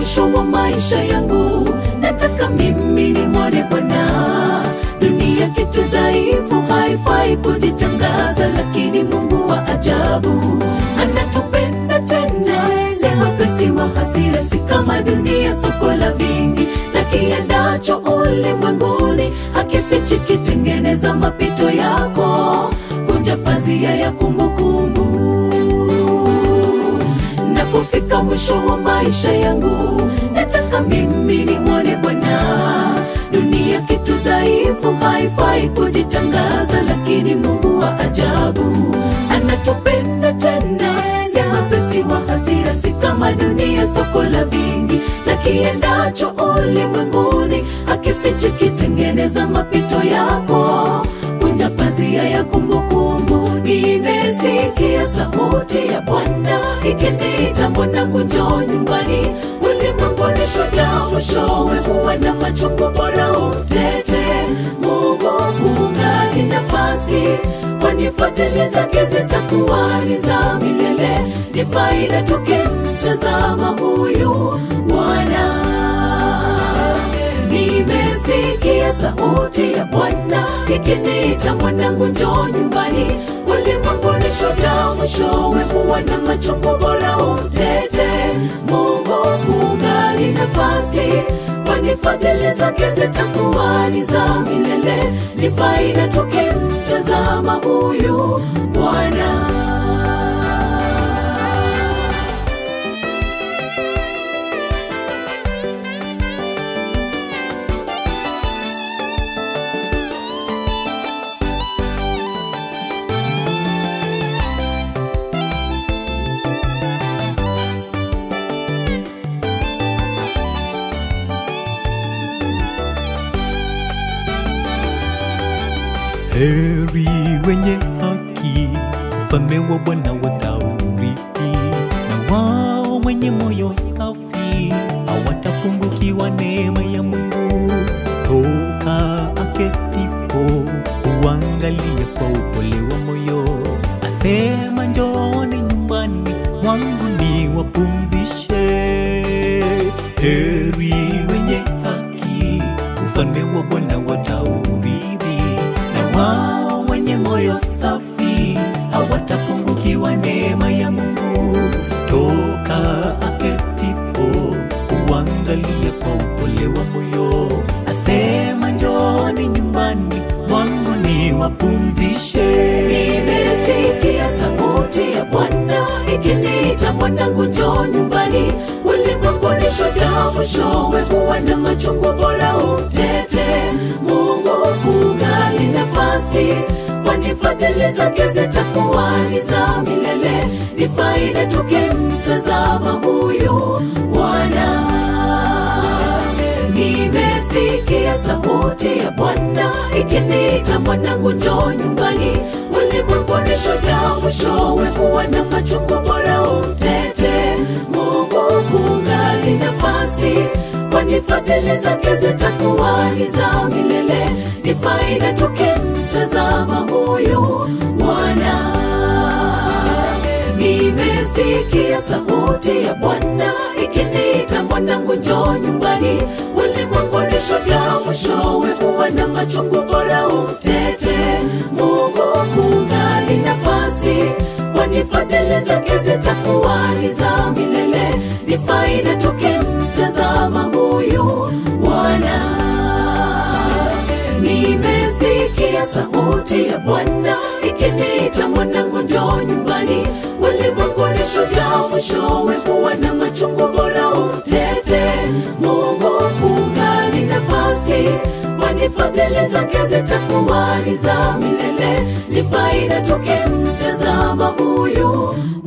mwisho wa maisha yangu, nataka mimi nimwone Bwana. Dunia kitu dhaifu, haifai kujitangaza, lakini Mungu wa ajabu anatupenda tena. Si mwepesi wa hasira, si kama dunia, soko la vingi na kiendacho ulimwenguni, hakifichi, kitengeneza mapito yako, kunja pazia ya kumbukumbu. Napofika mwisho wa maisha yangu, nataka mimi nimwone Bwana. Dunia kitu dhaifu, haifai kujitangaza, lakini Mungu wa ajabu anatupenda tena. Si mwepesi wa hasira, si kama dunia, soko la vingi na kiendacho ulimwenguni, hakifichi, kitengeneza mapito yako, kunja pazia ya kumbukumbu. Nimesikia sauti ya Bwana ikiniita, mwanangu njoo nyumbani. Ulimwengu ni shujaa, mwishowe huwa na machungu, bora utete. Mungu kungali nafasi, kwani fadhili zake zitakuwa ni za milele. Ni faida tukimtazama huyu Bwana. Nimesikia sauti ya Bwana ikiniita, mwanangu njoo nyumbani. Ulimwengu ni shujaa, mwishowe huwa na machungu, bora utete. Mungu kungali nafasi, kwani fadhili zake zitakuwa ni za milele. Ni faida tukimtazama huyu Bwana. Heri wenye haki, ufalme wa Bwana wataurithi. Na wao wenye moyo safi, hawatapungukiwa neema ya Mungu. Toka aketipo, uangalie kwa upole wa moyo. Asema njooni nyumbani mwangu niwapumzishe. Heri wenye haki, ufalme wa Bwana wataurithi. Wao wenye moyo safi, hawatapungukiwa neema ya Mungu. Toka aketipo, uangalie kwa upole wa moyo. Asema njooni nyumbani mwangu niwapumzishe. Nimesikia sauti ya Bwana ikiniita, mwanangu njoo nyumbani. Ulimwengu ni shujaa, mwishowe huwa na machungu, bora utete. Mungu kungali nafasi, kwani fadhili zake zitakuwa ni za milele. Ni faida tukimtazama huyu Bwana. Nimesikia sauti ya Bwana ikiniita, mwanangu njoo nyumbani. Ulimwengu ni shujaa, mwishowe huwa na machungu, bora utete. Mungu kungali nafasi, kwani fadhili zake zitakuwa ni za milele. Ni faida tukimtazama huyu Bwana. Nimesikia sauti ya Bwana ikiniita, mwanangu njoo nyumbani. Ulimwengu ni shujaa, mwishowe huwa na machungu, bora utete. Mungu kungali nafasi, kwani fadhili zake zitakuwa ni za milele. Ni faida tukimtazama huyu Bwana. Nimesikia sauti ya Bwana ikiniita, mwanangu njoo nyumbani. Ulimwengu ni shujaa, mwishowe huwa na machungu, bora utete. Mungu kungali nafasi, kwani fadhili zake zitakuwa ni za milele. Ni faida tukimtazama huyu